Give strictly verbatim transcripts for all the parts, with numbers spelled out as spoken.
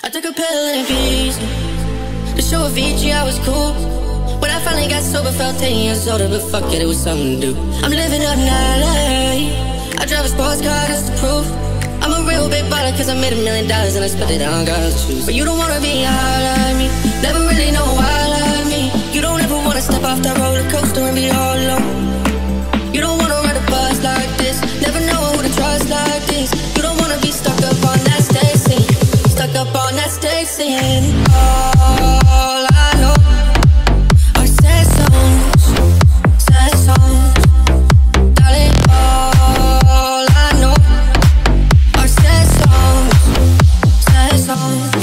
I took a pill in Ibiza to show Avicii I was cool. When I finally got sober, felt ten years older, but fuck it, it was something to do. I'm living up in L A, I drive a sports car just to prove I'm a real big baller, cause I made a million dollars and I spent it on girls' shoes. But you don't wanna be high like me, never really know why like me. You don't ever wanna step off that roller coaster and be all alone. You don't wanna ride a bus like this, never know who to trust like this. You don't wanna be stuck up on that stage scene, stuck up on that stage scene. All I know are sad songs, sad songs. Darling, all I know are sad songs, sad songs.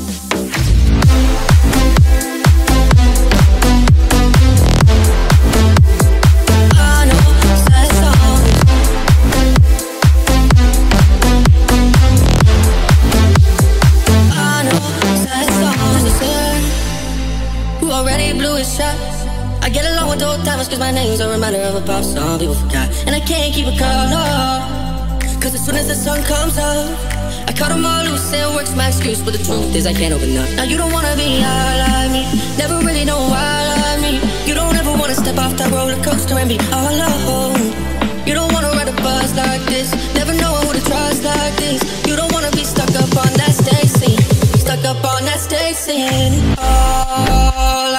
I know sad songs. I know sad songs. There's a sir who already blew his shot. I get along with old timers cause my name's a reminder of a pop song people forgot. And I can't keep it calm, no, cause as soon as the sun comes up I cut them all loose and work's my excuse. But the truth is I can't open up. Now you don't wanna be high like me, never really know why like me. You don't ever wanna step off that roller coaster and be all alone. You don't wanna ride a bus like this, never know who to trust like this. You don't wanna be stuck up on that stage scene, stuck up on that stage scene. All